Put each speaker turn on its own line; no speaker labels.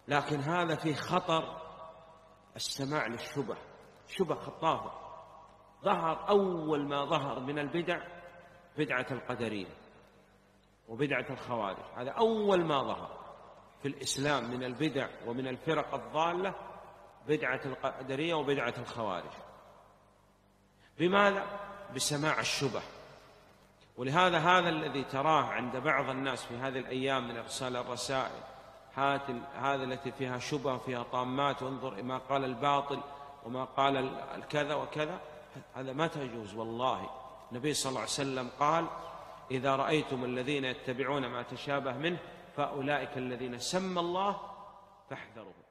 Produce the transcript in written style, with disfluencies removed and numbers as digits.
لكن هذا فيه خطر السماع للشبه، شبه خطافة. ظهر أول ما ظهر من البدع بدعة القدرية وبدعة الخوارج، هذا أول ما ظهر في الإسلام من البدع ومن الفرق الضالة، بدعة القدرية وبدعة الخوارج. بماذا؟ بسماع الشبه. ولهذا هذا الذي تراه عند بعض الناس في هذه الأيام من إرسال الرسائل، هذا التي فيها شبه وفيها طامات، وانظر ما قال الباطل وما قال الكذا وكذا، هذا ما تجوز. والله النبي صلى الله عليه وسلم قال: إذا رأيتم الذين يتبعون ما تشابه منه فأولئك الذين سمى الله فاحذروه.